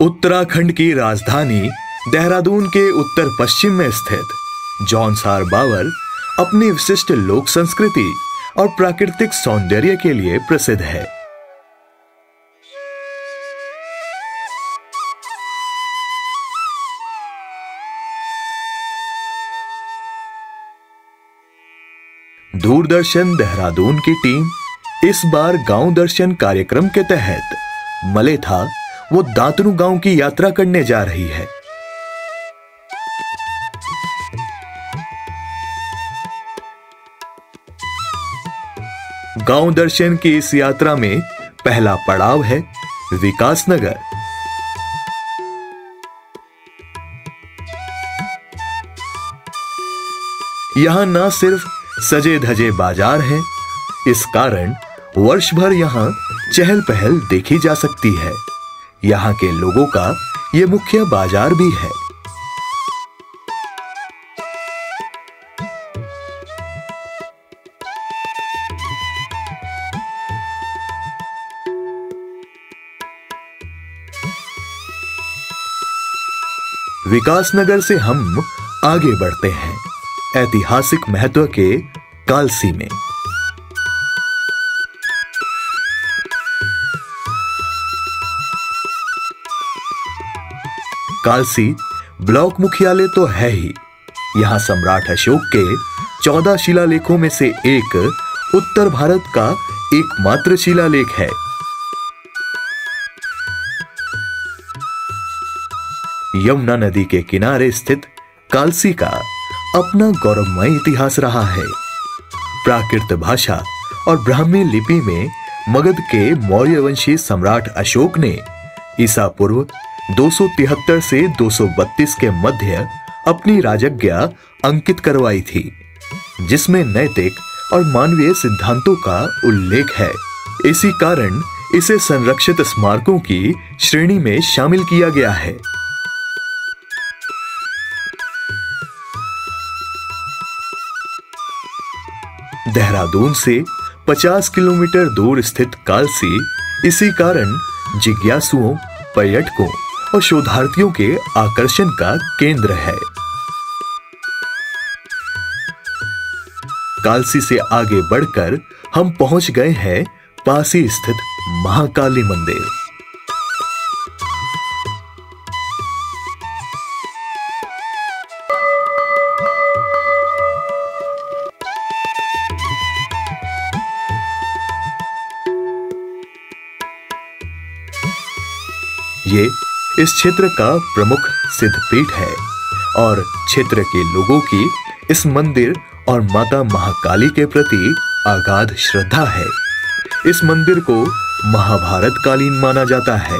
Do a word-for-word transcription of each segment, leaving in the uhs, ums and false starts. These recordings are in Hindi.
उत्तराखंड की राजधानी देहरादून के उत्तर पश्चिम में स्थित जौनसार बावर अपनी विशिष्ट लोक संस्कृति और प्राकृतिक सौंदर्य के लिए प्रसिद्ध है। दूरदर्शन देहरादून की टीम इस बार गांव दर्शन कार्यक्रम के तहत मलेथा वो दांतनु गांव की यात्रा करने जा रही है। गांव दर्शन की इस यात्रा में पहला पड़ाव है विकासनगर। यहां न सिर्फ सजे धजे बाजार हैं, इस कारण वर्ष भर यहां चहल पहल देखी जा सकती है। यहां के लोगों का यह मुख्य बाजार भी है। विकासनगर से हम आगे बढ़ते हैं ऐतिहासिक महत्व के कालसी में। कालसी ब्लॉक मुख्यालय तो है ही, यहां सम्राट अशोक के चौदह शिलालेखों में से एक उत्तर भारत का एकमात्र शिलालेख है। यमुना नदी के किनारे स्थित कालसी का अपना गौरवमय इतिहास रहा है। प्राकृत भाषा और ब्राह्मी लिपि में मगध के मौर्य वंशी सम्राट अशोक ने ईसा पूर्व दो सौ तिहत्तर से दो सौ बत्तीस के मध्य अपनी राजज्ञा अंकित करवाई थी, जिसमें नैतिक और मानवीय सिद्धांतों का उल्लेख है। इसी कारण इसे संरक्षित स्मारकों की श्रेणी में शामिल किया गया है। देहरादून से पचास किलोमीटर दूर स्थित कालसी इसी कारण जिज्ञासुओं, पर्यटकों और शोधार्थियों के आकर्षण का केंद्र है। कालसी से आगे बढ़कर हम पहुंच गए हैं पास ही स्थित महाकाली मंदिर। ये इस क्षेत्र का प्रमुख सिद्धपीठ है और क्षेत्र के लोगों की इस मंदिर और माता महाकाली के प्रति अगाध श्रद्धा है। इस मंदिर को महाभारत कालीन माना जाता है।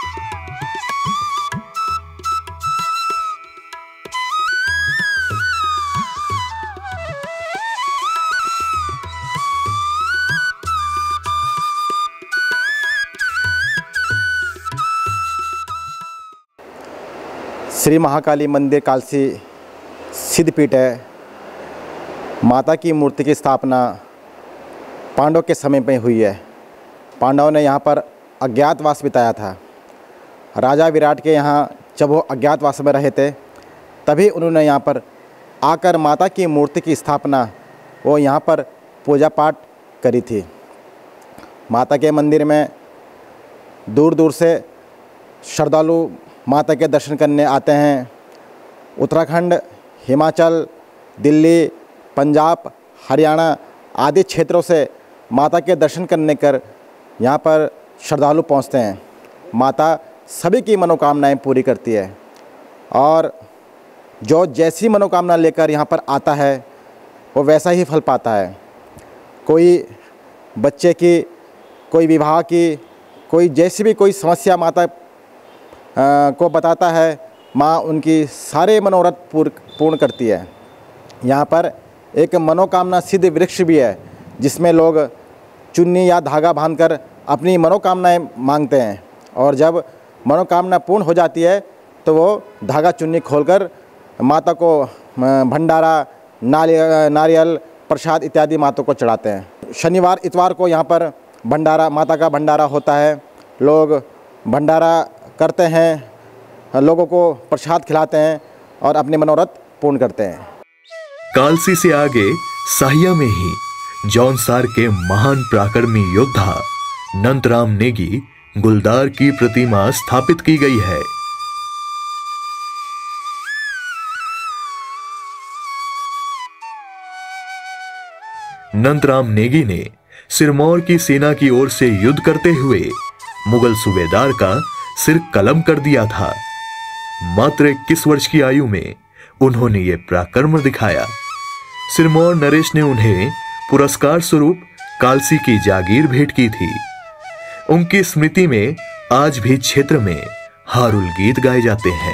श्री महाकाली मंदिर कालसी सिद्धपीठ है। माता की मूर्ति की स्थापना पांडवों के समय में हुई है। पांडवों ने यहाँ पर अज्ञातवास बिताया था। राजा विराट के यहाँ जब वो अज्ञातवास में रहे थे, तभी उन्होंने यहाँ पर आकर माता की मूर्ति की स्थापना वो यहाँ पर पूजा पाठ करी थी। माता के मंदिर में दूर दूर से श्रद्धालु माता के दर्शन करने आते हैं। उत्तराखंड, हिमाचल, दिल्ली, पंजाब, हरियाणा आदि क्षेत्रों से माता के दर्शन करने कर यहाँ पर श्रद्धालु पहुँचते हैं। माता सभी की मनोकामनाएं पूरी करती है और जो जैसी मनोकामना लेकर यहाँ पर आता है वो वैसा ही फल पाता है। कोई बच्चे की, कोई विवाह की, कोई जैसी भी कोई समस्या माता आ, को बताता है, माँ उनकी सारे मनोरथ पूर्ण पूर्ण करती है। यहाँ पर एक मनोकामना सिद्ध वृक्ष भी है, जिसमें लोग चुन्नी या धागा बांधकर अपनी मनोकामनाएं मांगते हैं और जब मनोकामना पूर्ण हो जाती है तो वो धागा चुन्नी खोलकर माता को भंडारा, नारियल, प्रसाद इत्यादि माता को चढ़ाते हैं। शनिवार इतवार को यहाँ पर भंडारा, माता का भंडारा होता है। लोग भंडारा करते हैं, लोगों को प्रसाद खिलाते हैं और अपने मनोरथ पूर्ण करते हैं। कालसी से आगे साहिया में ही जौनसार के महान पराक्रमी योद्धा नंतराम नेगी गुलदार की प्रतिमा स्थापित की गई है। नंतराम नेगी ने सिरमौर की सेना की ओर से युद्ध करते हुए मुगल सूबेदार का सिर कलम कर दिया था। मात्र इक्कीस वर्ष की आयु में उन्होंने यह पराक्रम दिखाया। सिरमौर नरेश ने उन्हें पुरस्कार स्वरूप कालसी की जागीर भेंट की थी। उनकी स्मृति में आज भी क्षेत्र में हारुल गीत गाए जाते हैं।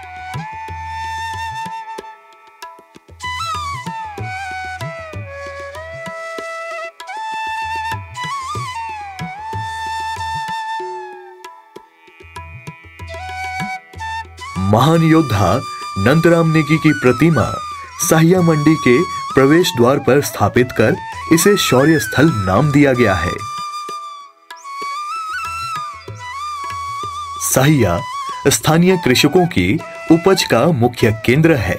महान योद्धा नंतराम नेगी की प्रतिमा साहिया मंडी के प्रवेश द्वार पर स्थापित कर इसे शौर्य स्थल नाम दिया गया है। साहिया स्थानीय कृषकों की उपज का मुख्य केंद्र है।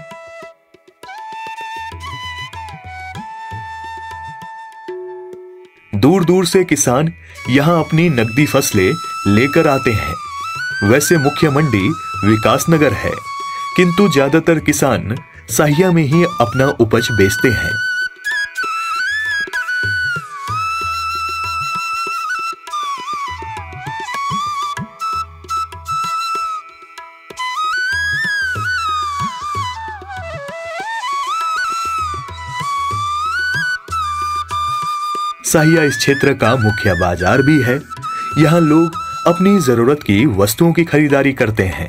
दूर दूर से किसान यहां अपनी नकदी फसलें लेकर आते हैं। वैसे मुख्य मंडी विकासनगर है, किंतु ज्यादातर किसान साहिया में ही अपना उपज बेचते हैं। साहिया इस क्षेत्र का मुख्य बाजार भी है। यहां लोग अपनी जरूरत की वस्तुओं की खरीदारी करते हैं।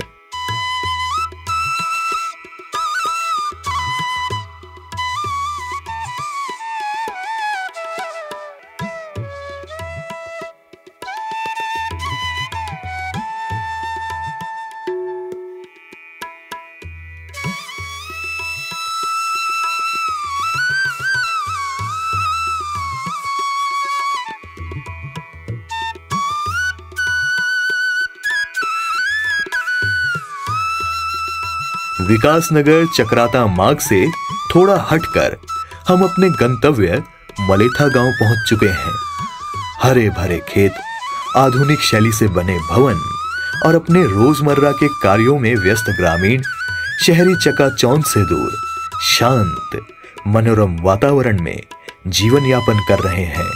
विकासनगर चक्राता मार्ग से थोड़ा हटकर हम अपने गंतव्य मलेथा गांव पहुंच चुके हैं। हरे भरे खेत, आधुनिक शैली से बने भवन और अपने रोजमर्रा के कार्यों में व्यस्त ग्रामीण शहरी चकाचौंध से दूर शांत मनोरम वातावरण में जीवन यापन कर रहे हैं।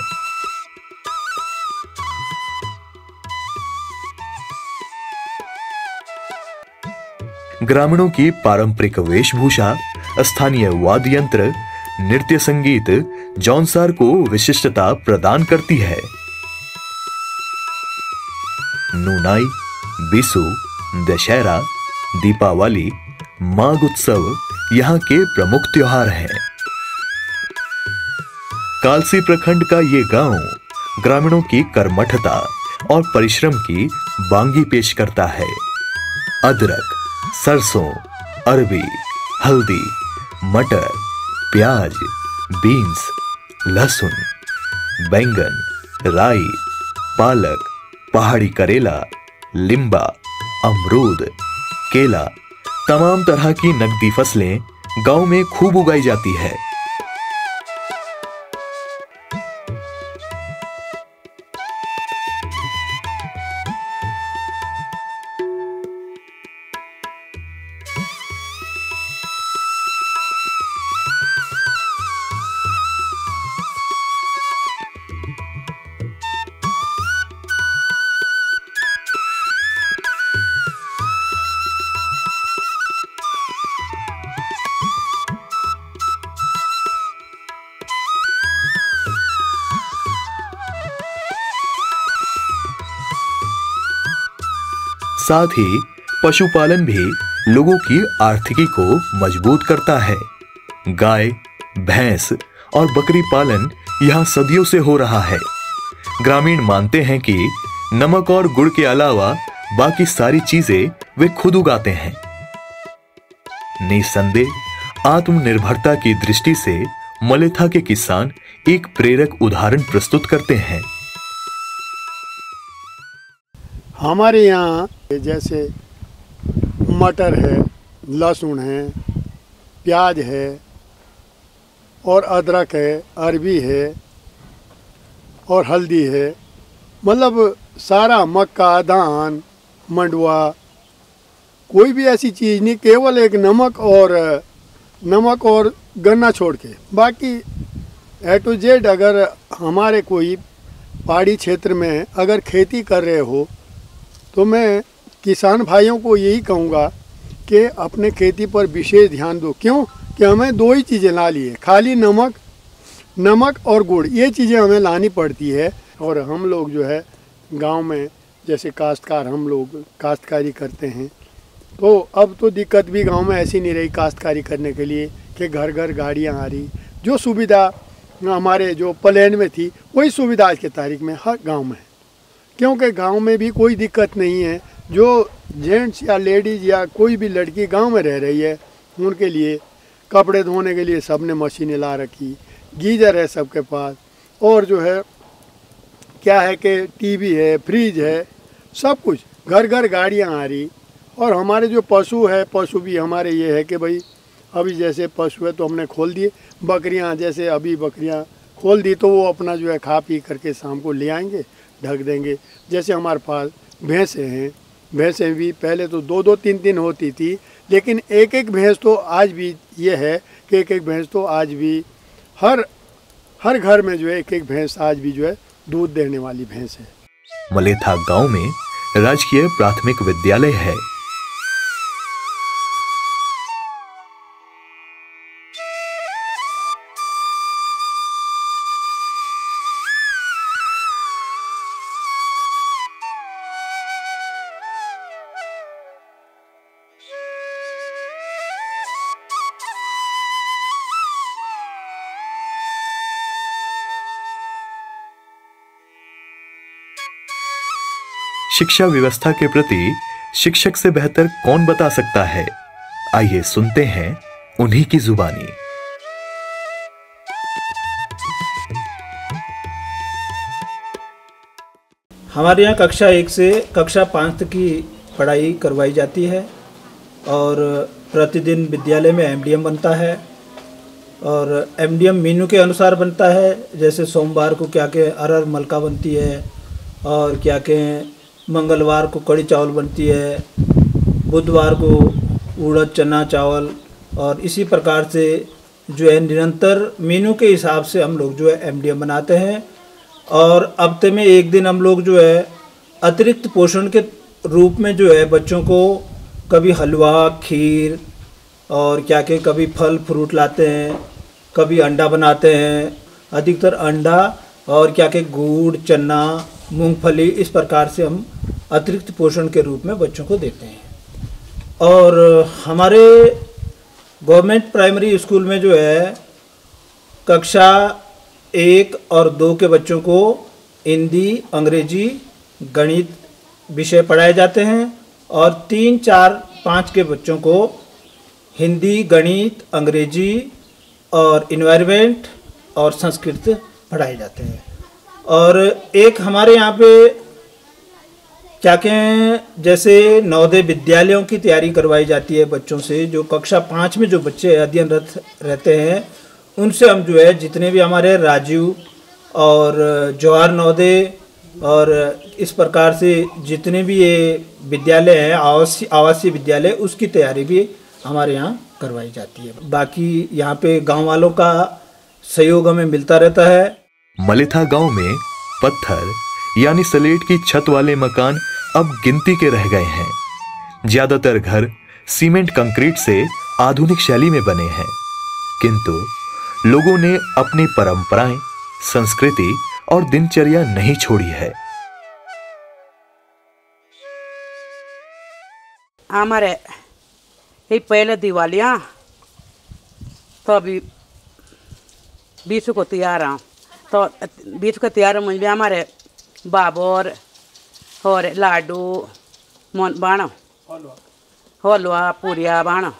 ग्रामीणों की पारंपरिक वेशभूषा, स्थानीय वाद्य यंत्र, नृत्य संगीत जौनसार को विशिष्टता प्रदान करती है। नूनाई, बिसु, दशहरा, दीपावली, माघ उत्सव यहाँ के प्रमुख त्योहार हैं। कालसी प्रखंड का ये गांव ग्रामीणों की कर्मठता और परिश्रम की बांगी पेश करता है। अदरक, सरसों, अरबी, हल्दी, मटर, प्याज, बीन्स, लहसुन, बैंगन, राई, पालक, पहाड़ी करेला, लिम्बा, अमरूद, केला, तमाम तरह की नकदी फसलें गांव में खूब उगाई जाती है। साथ ही पशुपालन भी लोगों की आर्थिकी को मजबूत करता है। गाय, भैंस और बकरी पालन यहाँ सदियों से हो रहा है। ग्रामीण मानते हैं कि नमक और गुड़ के अलावा बाकी सारी चीजें वे खुद उगाते हैं। निसंदेह आत्मनिर्भरता की दृष्टि से मलेथा के किसान एक प्रेरक उदाहरण प्रस्तुत करते हैं। हमारे यहाँ जैसे मटर है, लहसुन है, प्याज है और अदरक है, अरबी है और हल्दी है। मतलब सारा मक्का, धान, मंडुआ, कोई भी ऐसी चीज़ नहीं, केवल एक नमक और नमक और गन्ना छोड़ के बाकी ए टू जेड। अगर हमारे कोई पहाड़ी क्षेत्र में अगर खेती कर रहे हो तो मैं किसान भाइयों को यही कहूँगा कि अपने खेती पर विशेष ध्यान दो। क्यों कि हमें दो ही चीज़ें ला ली है, खाली नमक नमक और गुड़, ये चीज़ें हमें लानी पड़ती है। और हम लोग जो है गांव में जैसे काश्तकार, हम लोग काश्तकारी करते हैं, तो अब तो दिक्कत भी गांव में ऐसी नहीं रही काश्तकारी करने के लिए कि घर घर गाड़ियां आ रही। जो सुविधा हमारे जो प्लेन में थी वही सुविधा आज के तारीख में हर गांव में है। क्योंकि गांव में भी कोई दिक्कत नहीं है। जो जेंट्स या लेडीज़ या कोई भी लड़की गांव में रह रही है उनके लिए कपड़े धोने के लिए सब ने मशीनें ला रखी, गीजर है सबके पास, और जो है क्या है कि टीवी है, फ्रिज है, सब कुछ, घर घर गाड़ियां आ रही। और हमारे जो पशु है, पशु भी हमारे ये है कि भाई अभी जैसे पशु है तो हमने खोल दिए, बकरियां जैसे अभी बकरियां खोल दी तो वो अपना जो है खा पी करके शाम को ले आएंगे, ढक देंगे। जैसे हमारे पास भैंसें हैं, भैंसें भी पहले तो दो दो तीन तीन होती थी, लेकिन एक एक भैंस तो आज भी ये है कि एक एक भैंस तो आज भी हर हर घर में जो है एक एक भैंस आज भी जो है दूध देने वाली भैंस है। मलेथा गांव में राजकीय प्राथमिक विद्यालय है। शिक्षा व्यवस्था के प्रति शिक्षक से बेहतर कौन बता सकता है? आइए सुनते हैं उन्हीं की जुबानी। हमारे यहाँ कक्षा एक से कक्षा पाँच तक की पढ़ाई करवाई जाती है और प्रतिदिन विद्यालय में एमडीएम बनता है और एमडीएम मेनू के अनुसार बनता है। जैसे सोमवार को क्या के अरहर मलका बनती है और क्या के मंगलवार को कड़ी चावल बनती है, बुधवार को उड़द चना चावल, और इसी प्रकार से जो है निरंतर मेनू के हिसाब से हम लोग जो है एमडीएम बनाते हैं। और हफ्ते में एक दिन हम लोग जो है अतिरिक्त पोषण के रूप में जो है बच्चों को कभी हलवा, खीर और क्या के कभी फल फ्रूट लाते हैं, कभी अंडा बनाते हैं। अधिकतर अंडा और क्या के गुड़, चना, मूंगफली, इस प्रकार से हम अतिरिक्त पोषण के रूप में बच्चों को देते हैं। और हमारे गवर्नमेंट प्राइमरी स्कूल में जो है कक्षा एक और दो के बच्चों को हिंदी, अंग्रेजी, गणित विषय पढ़ाए जाते हैं और तीन, चार, पाँच के बच्चों को हिंदी, गणित, अंग्रेजी और इन्वायरमेंट और संस्कृत पढ़ाए जाते हैं। और एक हमारे यहाँ पे क्या कहें, जैसे नवोदय विद्यालयों की तैयारी करवाई जाती है बच्चों से। जो कक्षा पाँच में जो बच्चे अध्ययनरत रहते हैं उनसे हम जो है जितने भी हमारे राजीव और जवाहर नवोदय और इस प्रकार से जितने भी ये विद्यालय हैं, आवासीय आवासीय विद्यालय, उसकी तैयारी भी हमारे यहाँ करवाई जाती है। बाकी यहाँ पे गांव वालों का सहयोग हमें मिलता रहता है। मलेथा गांव में पत्थर यानी सलेट की छत वाले मकान अब गिनती के रह गए हैं। ज्यादातर घर सीमेंट कंक्रीट से आधुनिक शैली में बने हैं, किंतु लोगों ने अपनी परंपराएं, संस्कृति और दिनचर्या नहीं छोड़ी है। हमारे ये पहले दिवालियां तो अभी बीस को तैयार हैं, तो बीस को तैयार मुझे हमारे बाबर और लाडू मन बाणो, हलवा पूरिया बाणो,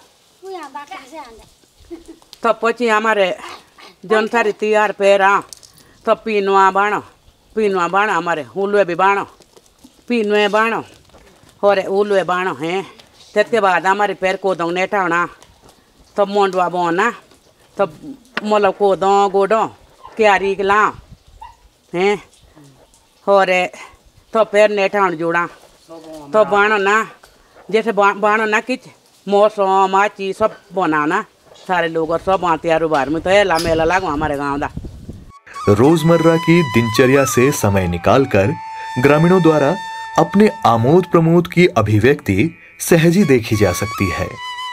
तो पची हमारे जन सारी तैयार पैरा तो पीनवा बाणो, पीनवा बाणो हमारे उलवे भी बाणो, पीनवे बाणो और उलवे बाणो हैं। त्यसके बाद हमारे पैर कोदों ने टावना तो मोंडवा बोना तो मतलब कोदों गोडों क्यारी गला हैं और तो पैर ने टावन जोड़ा तो बाणो ना जैसे बाणो ना किच मौसम आची सब बनाना सारे लोग और सब आते यार बार में तो ये ला मेला लागो हमारे गांव दा। रोजमर्रा की दिनचर्या से समय निकालकर ग्रामीणों द्वारा अपने आमोद प्रमोद की अभिव्यक्ति सहजी देखी जा सकती है।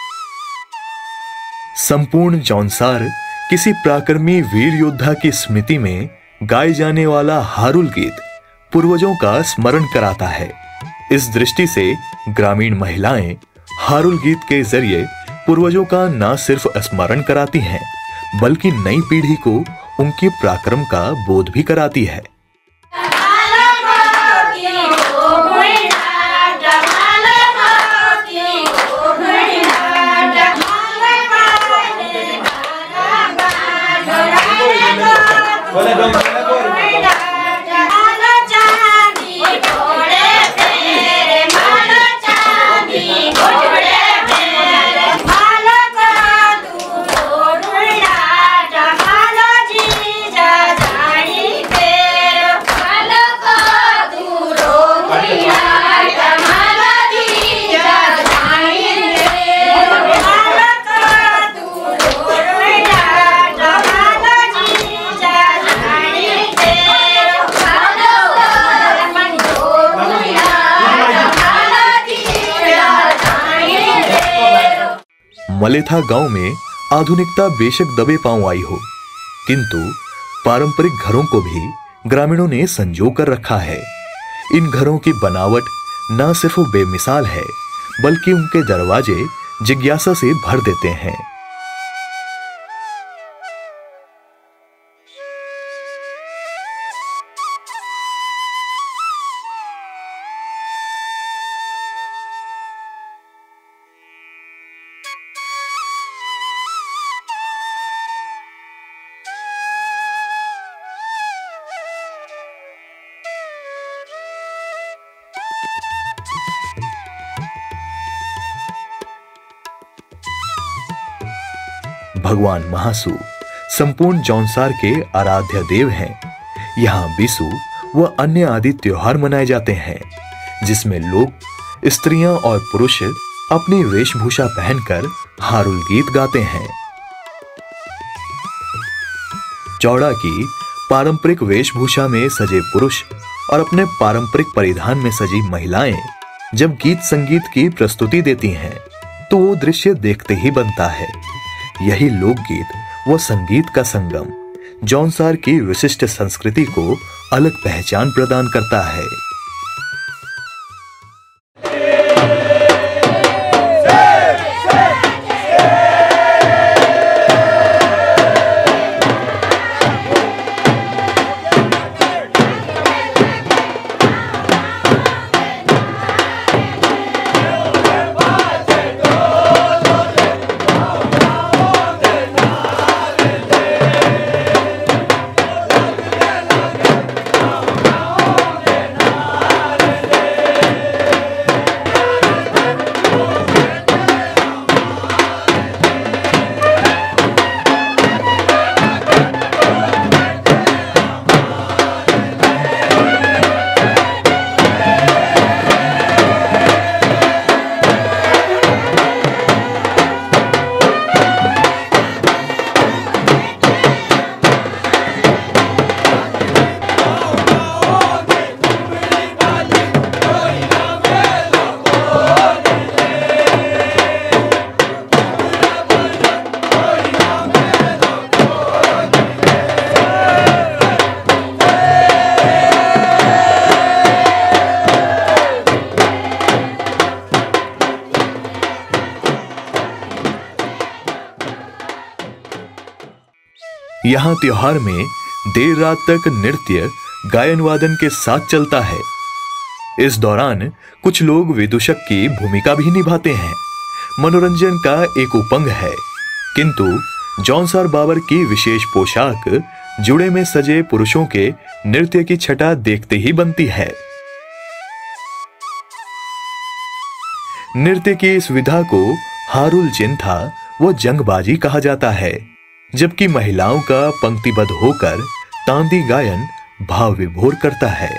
संपूर्ण जौनसार किसी पराक्रमी वीर योद्धा की स्मृति में गाए जाने वाला हारुल गीत पूर्वजों का स्मरण कराता है। इस दृष्टि से ग्रामीण महिलाएं हारुल गीत के जरिए पूर्वजों का न सिर्फ स्मरण कराती हैं, बल्कि नई पीढ़ी को उनके पराक्रम का बोध भी कराती है। मलेथा गांव में आधुनिकता बेशक दबे पांव आई हो, किंतु पारंपरिक घरों को भी ग्रामीणों ने संजो कर रखा है। इन घरों की बनावट न सिर्फ बेमिसाल है, बल्कि उनके दरवाजे जिज्ञासा से भर देते हैं। भगवान महासू संपूर्ण जौनसार के आराध्य देव हैं। यहाँ बिसु व अन्य आदि त्योहार मनाए जाते हैं, जिसमें लोग स्त्रियां और पुरुष अपनी वेशभूषा पहनकर हारुल गीत गाते हैं। चौड़ा की पारंपरिक वेशभूषा में सजे पुरुष और अपने पारंपरिक परिधान में सजी महिलाएं जब गीत संगीत की प्रस्तुति देती हैं, तो वो दृश्य देखते ही बनता है। यही लोकगीत व संगीत का संगम जौनसार की विशिष्ट संस्कृति को अलग पहचान प्रदान करता है। यहाँ त्योहार में देर रात तक नृत्य गायन वादन के साथ चलता है। इस दौरान कुछ लोग विदूषक की भूमिका भी निभाते हैं। मनोरंजन का एक उपंग है, किंतु जौनसार बाबर की विशेष पोशाक जुड़े में सजे पुरुषों के नृत्य की छटा देखते ही बनती है। नृत्य की इस विधा को हारुल चिंथा व जंगबाजी कहा जाता है, जबकि महिलाओं का पंक्तिबद्ध होकर तांदी गायन भाव विभोर करता है।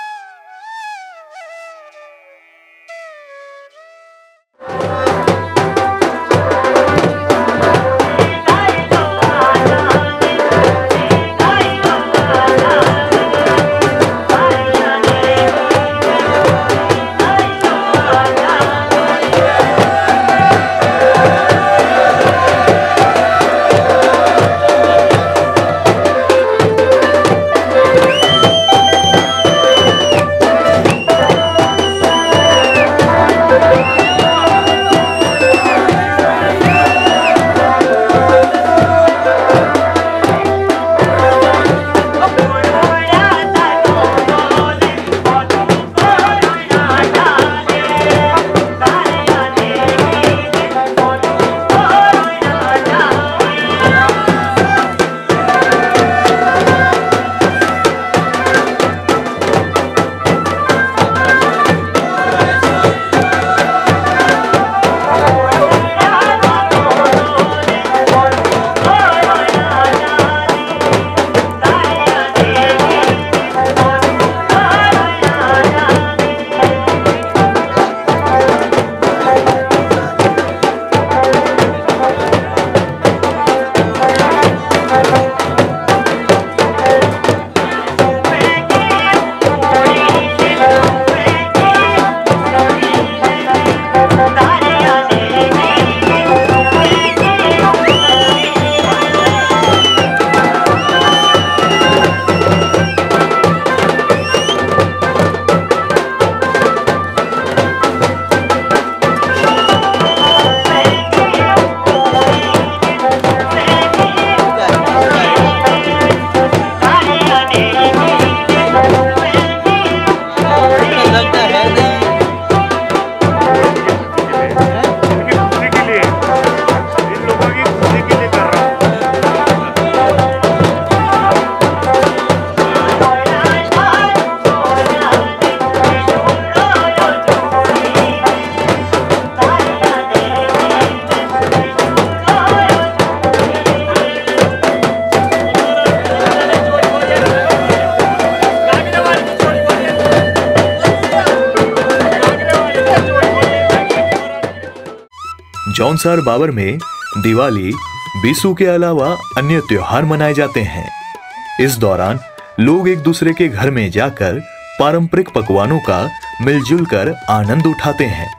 जौनसार बाबर में दिवाली, बिसु के अलावा अन्य त्योहार मनाए जाते हैं। इस दौरान लोग एक दूसरे के घर में जाकर पारंपरिक पकवानों का मिलजुल कर आनंद उठाते हैं।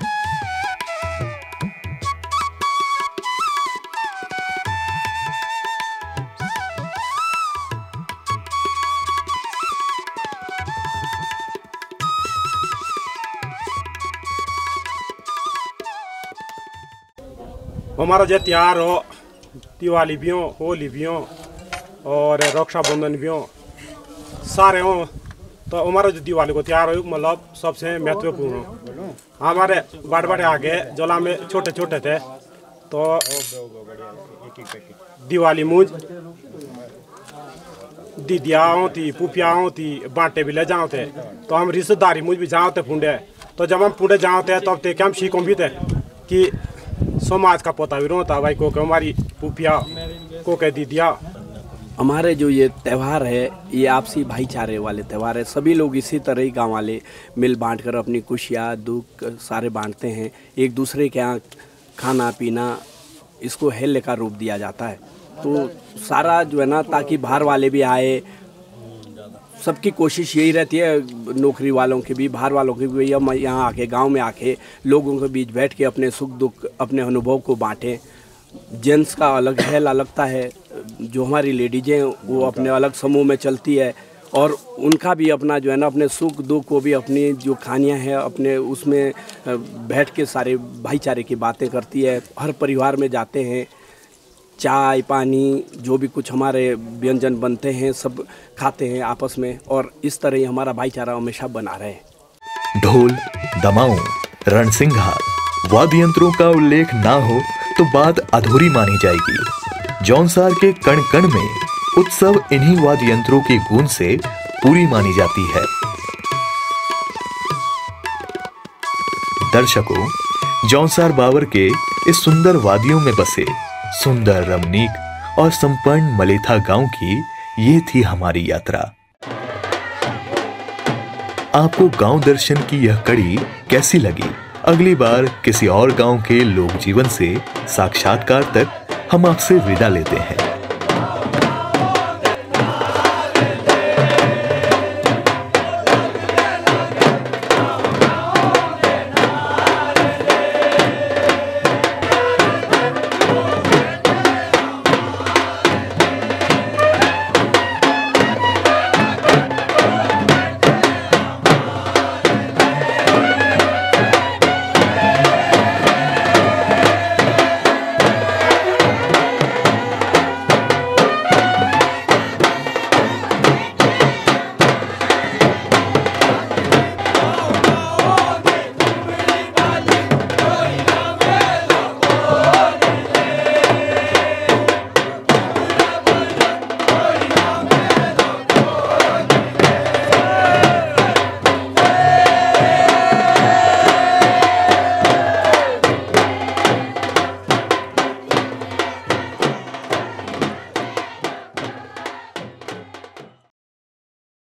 हमारा जो त्योहार हो, दिवाली भी हो, होली भी हो और रक्षाबंधन भी हो, सारे हो, तो हमारा जो दिवाली को त्योहार हो मतलब सबसे महत्वपूर्ण हो। हमारे बड़े बड़े आगे जोला में छोटे छोटे थे तो दिवाली मूंज दीदियाँ होती, पुपियाँ होती, बांटे भी ले जाओ थे, तो हम रिश्तेदारी मूंज भी जाओ थे पुंडे। तो जब हम पुंडे जाओ थे तो अब थे हम सीखों भी थे कि समाज का पोता भी रोता भाई को हमारी पुपिया को कह दीदिया। हमारे जो ये त्यौहार है ये आपसी भाईचारे वाले त्यौहार है। सभी लोग इसी तरह ही गाँव वाले मिल बांट कर अपनी खुशियाँ दुख सारे बांटते हैं। एक दूसरे के यहाँ खाना पीना इसको हेल्य का रूप दिया जाता है। तो सारा जो है ना ताकि बाहर वाले भी आए, सबकी कोशिश यही रहती है, नौकरी वालों की भी बाहर वालों की भी, हम यहाँ आके गांव में आके लोगों के बीच बैठ के अपने सुख दुख अपने अनुभव को बांटें। जेंट्स का अलग हेला लगता है, जो हमारी लेडीज़ हैं वो अपने अलग समूह में चलती है और उनका भी अपना जो है ना अपने सुख दुख को भी अपनी जो कहानियाँ हैं अपने उसमें बैठ के सारे भाईचारे की बातें करती है। हर परिवार में जाते हैं, चाय पानी जो भी कुछ हमारे व्यंजन बनते हैं सब खाते हैं आपस में, और इस तरह ही हमारा भाईचारा हमेशा बना रहे। ढोल, दमाऊं, रणसिंघा, वाद्य यंत्रों का उल्लेख ना हो तो बात अधूरी मानी जाएगी। जौनसार के कण कण में उत्सव इन्हीं वाद्य यंत्रों की गूंज से पूरी मानी जाती है। दर्शकों, जौनसार बावर के इस सुंदर वादियों में बसे सुंदर, रमणीक और संपन्न मलेथा गांव की ये थी हमारी यात्रा। आपको गांव दर्शन की यह कड़ी कैसी लगी? अगली बार किसी और गांव के लोक जीवन से साक्षात्कार तक हम आपसे विदा लेते हैं।